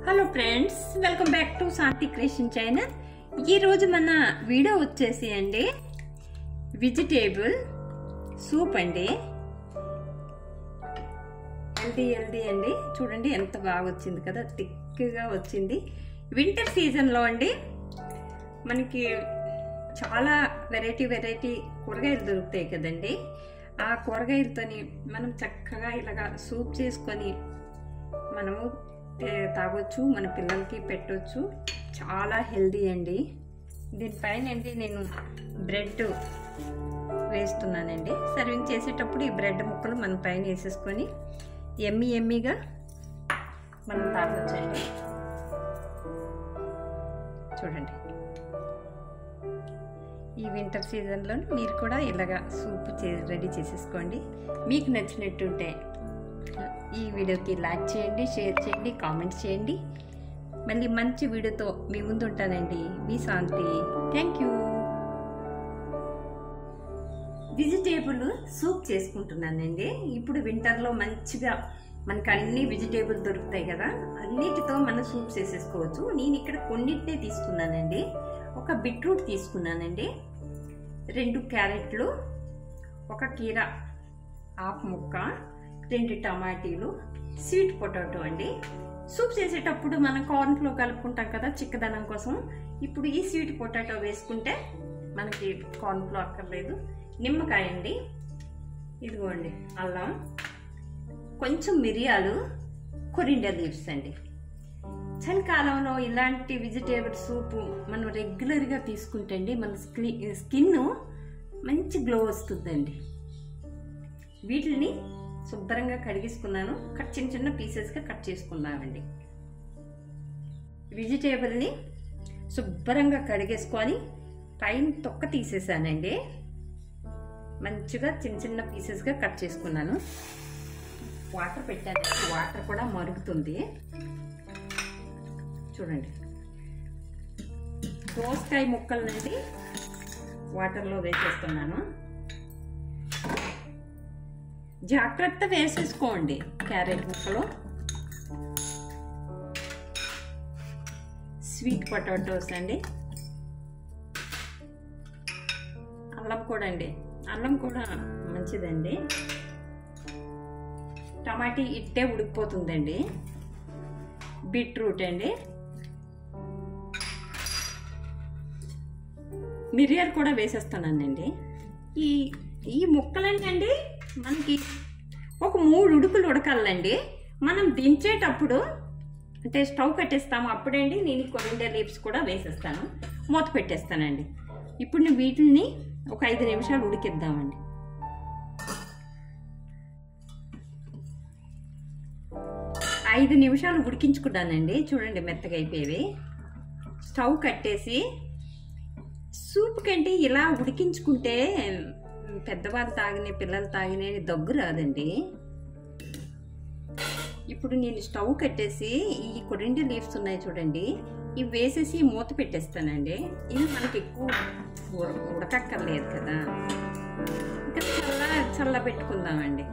Hello friends, welcome back to Shanti creation channel. ఈ రోజు మన వీడియో వచ్చేసి అండి వెజిటేబుల్ సూప్ అండి. హెల్దీ అండి. చూడండి ఎంత బాగా వచ్చింది కదా, థిక్గా వచ్చింది. వింటర్ సీజన్లో అండి మనకి చాలా వెరైటీ కూరగాయలు దొరుకుతాయి కదండి. ఆ కూరగాయలతోని మనం చక్కగా ఇలాగా సూప్ చేసుకొని మనము తాగొచ్చు, మన పిల్లలకి పెట్టవచ్చు. చాలా హెల్దీ అండి. దీనిపైన అండి నేను బ్రెడ్ వేస్తున్నానండి. సర్వింగ్ చేసేటప్పుడు ఈ బ్రెడ్ ముక్కలు మన పైన వేసేసుకొని ఎమ్మీగా మనం తాగొచ్చండి. చూడండి, ఈ వింటర్ సీజన్లో మీరు కూడా ఇలాగా సూప్ రెడీ చేసేసుకోండి. మీకు నచ్చినట్టుంటే ఈ వీడియోకి లైక్ చేయండి, షేర్ చేయండి, కామెంట్ చేయండి. మళ్ళీ మంచి వీడియోతో మీ ముందు ఉంటానండి. మీ Shanti. Thank you. Vegetable soup చేసుకుంటున్నానండి. ఇప్పుడు వింటర్లో మంచిగా మనకు అన్ని వెజిటేబుల్ దొరుకుతాయి కదా, అన్నిటితో మనం సూప్ చేసేసుకోవచ్చు. నేను ఇక్కడ కొన్నిటినే తీసుకున్నానండి. ఒక బీట్రూట్ తీసుకున్నానండి, 2 క్యారెట్లు, ఒక కీరా హాఫ్ ముక్క, 2 టమాటీలు, స్వీట్ పొటాటో అండి. సూప్ చేసేటప్పుడు మనం కార్న్ఫ్లో కలుపుకుంటాం కదా చిక్కదనం కోసం. ఇప్పుడు ఈ స్వీట్ పొటాటో వేసుకుంటే మనకి కార్న్ఫ్లో అక్కర్లేదు. నిమ్మకాయ అండి, ఇదిగోండి అల్లం, కొంచెం మిరియాలు, కొరిండర్ లీవ్స్ అండి. చలికాలంలో ఇలాంటి వెజిటేబుల్ సూపు మనం రెగ్యులర్గా తీసుకుంటే అండి మన స్కిన్ మంచి గ్లో వస్తుందండి. వీటిని శుభ్రంగా కడిగేసుకున్నాను. చిన్న పీసెస్గా కట్ చేసుకున్నామండి. వెజిటేబుల్ని శుభ్రంగా కడిగేసుకొని పైన తొక్క తీసేసానండి. మంచిగా చిన్న పీసెస్గా కట్ చేసుకున్నాను. వాటర్ పెట్టాను, వాటర్ కూడా మరుగుతుంది. చూడండి, దోసకాయ ముక్కల నుండి వాటర్లో వేసేస్తున్నాను. జాగ్రత్త వేసేసుకోండి. క్యారెట్ ముక్కలు, స్వీట్ పొటాటోస్ అండి, అల్లం కూడా అండి, అల్లం కూడా మంచిదండి. టమాటీ ఇట్టే ఉడికిపోతుందండి. బీట్రూట్ అండి, మిరియాలు కూడా వేసేస్తున్నానండి. ఈ ముక్కలండి మనకి ఒక 3 ఉడుకులు ఉడకాలండి. మనం దించేటప్పుడు అంటే స్టవ్ కట్టేస్తాము. అప్పుడండి నేను కొరిండర్ లీవ్స్ కూడా వేసేస్తాను, మూత పెట్టేస్తానండి. ఇప్పుడు వీటిని ఒక 5 నిమిషాలు ఉడికిద్దామండి. ఐదు నిమిషాలు ఉడికించుకున్నానండి. చూడండి మెత్తగా అయిపోయేవి. స్టవ్ కట్టేసి సూప్ కంటే ఇలా ఉడికించుకుంటే పెద్దవాళ్ళు తాగిన పిల్లలు తాగిన దగ్గు రాదండి. ఇప్పుడు నేను స్టవ్ కట్టేసి ఈ కొరిండర్ లీవ్స్ ఉన్నాయి చూడండి, ఇవి వేసేసి మూత పెట్టేస్తానండి. ఇది మనకి ఎక్కువ ఉడకక్కర్లేదు కదా, ఇంకా చల్ల పెట్టుకుందామండి.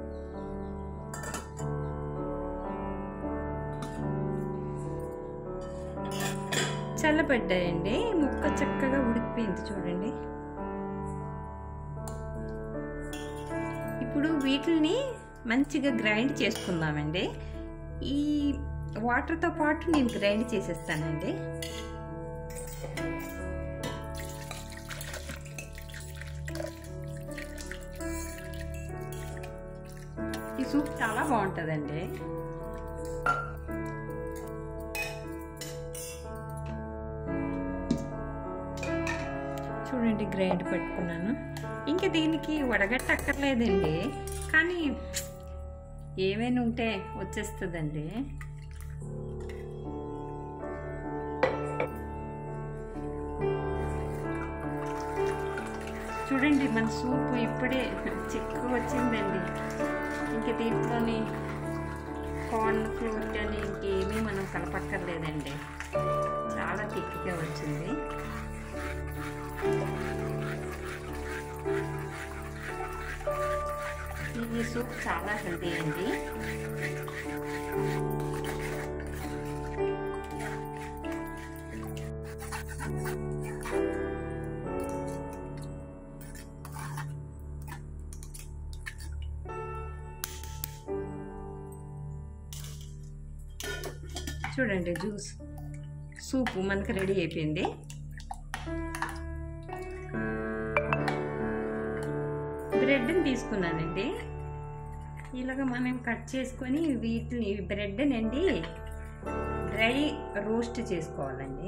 చల్లబడ్డాయండి. ముక్క చక్కగా ఉడికిపోయింది చూడండి. ఇప్పుడు వీటిని మంచిగా గ్రైండ్ చేసుకుందామండి. ఈ వాటర్తో పాటు నేను గ్రైండ్ చేసేస్తానండి. ఈ సూప్ చాలా బాగుంటుందండి. చూడండి, గ్రైండ్ పెట్టుకున్నాను. ఇంకా దీనికి వడగట్టక్కర్లేదండి, కానీ ఏమైనా ఉంటే వచ్చేస్తుందండి. చూడండి, మన సూప్ ఇప్పుడే చిక్కు వచ్చిందండి. ఇంకా దీంట్లోని కార్న్ ఫ్లోర్ కానీ ఇంకేమీ మనం కలపక్కర్లేదండి. చాలా థిక్గా వచ్చింది. ఈ సూప్ చాలా హెల్తీ అండి. చూడండి జ్యూస్ సూపు మనకు రెడీ అయిపోయింది. బ్రెడ్ని తీసుకున్నానండి. ఇలాగ మనం కట్ చేసుకొని వీటిని బ్రెడ్నండి డ్రై రోస్ట్ చేసుకోవాలండి.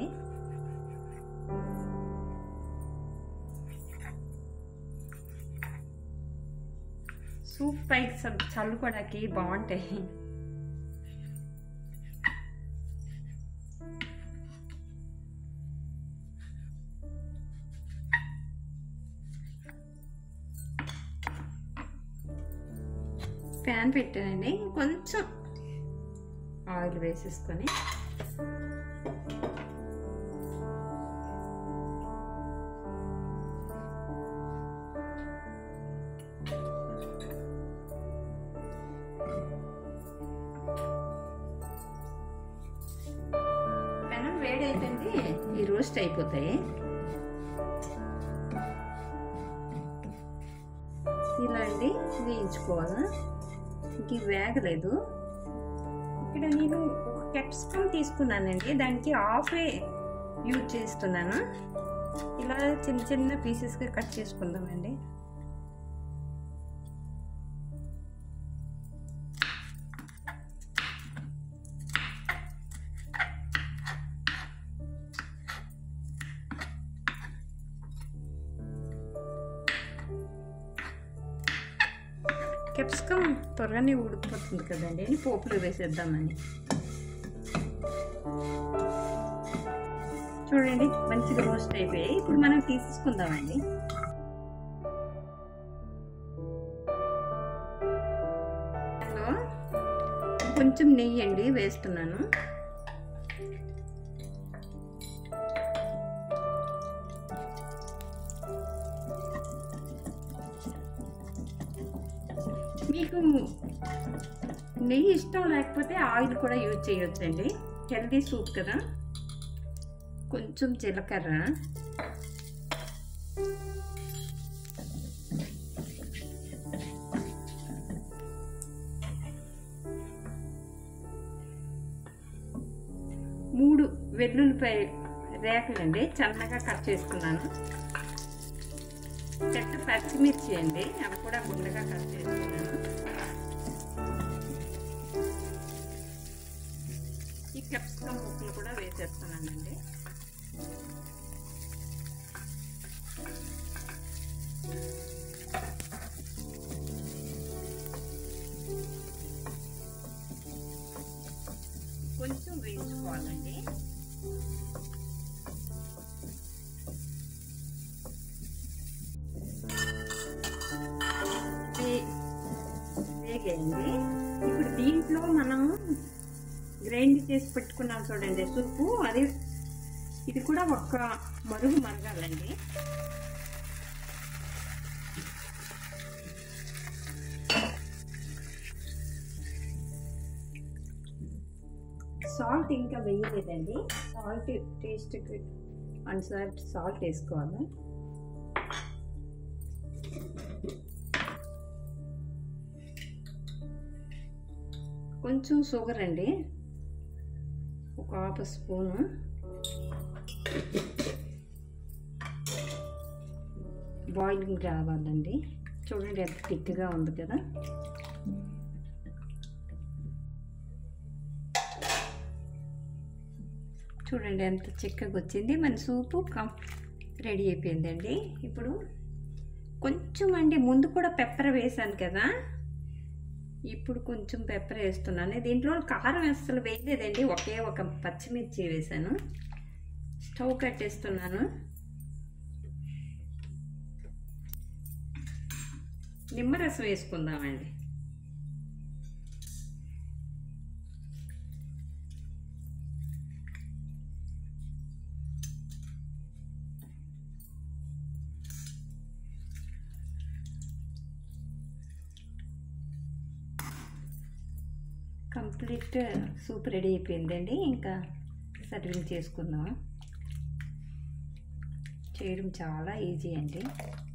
సూప్ పైకి చల్లుకోవడానికి బాగుంటాయి. ప్యాన్ పెట్టానండి, కొంచెం ఆయిల్ వేసేసుకొని పెనం వేడైతుంది, ఈ రోస్ట్ అయిపోతాయి. ఇలా అండి వేయించుకోవాలా. ఇంక వేగలేదు. ఇక్కడ నేను ఒక క్యాప్సికమ్ తీసుకున్నానండి, దానికి హాఫే యూజ్ చేస్తున్నాను. ఇలా చిన్న చిన్న పీసెస్గా కట్ చేసుకుందామండి. క్యాప్సికమ్ త్వరగానే ఉడికిపోతుంది కదండి, పోపులో వేసేద్దామని. చూడండి మంచిగా రోస్ట్ అయిపోయాయి. ఇప్పుడు మనం తీసుకుందామండి. కొంచెం నెయ్యి అండి వేస్తున్నాను. మీకు నెయ్యి ఇష్టం లేకపోతే ఆయిల్ కూడా యూజ్ చేయొచ్చండి, హెల్దీ సూప్ కదా. కొంచెం జీలకర్ర, మూడు వెల్లుల్లిపాయ రేకలండి సన్నగా కట్ చేసుకున్నాను. చెట్ట పచ్చిమిర్చి అండి, అవి కూడా గుండగా కట్ చేసుకున్నాను. ఈ క్యాప్సికమ్ ముక్కలు కూడా వేసేస్తున్నానండి. కొంచెం వేయించుకోవాలండి. వేగండి. ఇప్పుడు దీంట్లో మనం గ్రైండ్ చేసి పెట్టుకున్నాం చూడండి సూపు, అది ఇది కూడా ఒక్క మరుగు మరగాలండి. సాల్ట్ ఇంకా వేయలేదండి, సాల్ట్ టేస్ట్కి అనుసారి సాల్ట్ వేసుకోవాలి. కొంచెం షుగర్ అండి, ఒక హాఫ్ స్పూను. బాయిలింగ్ రావాలండి. చూడండి ఎంత థిక్గా ఉంది కదా. చూడండి ఎంత చిక్కగా వచ్చింది. మన సూపు రెడీ అయిపోయిందండి. ఇప్పుడు కొంచెం అండి, ముందు కూడా పెప్పర్ వేసాను కదా, ఇప్పుడు కొంచెం పెప్పర్ వేస్తున్నాను. దీంట్లో కారం అసలు వేయలేదండి, ఒకే ఒక పచ్చిమిర్చి వేసాను. స్టవ్ కట్టేస్తున్నాను. నిమ్మరసం వేసుకుందామండి. కంప్లీట్ సూప్ రెడీ అయిపోయిందండి. ఇంకా సర్వింగ్ చేసుకుందాం. చేయడం చాలా ఈజీ అండి.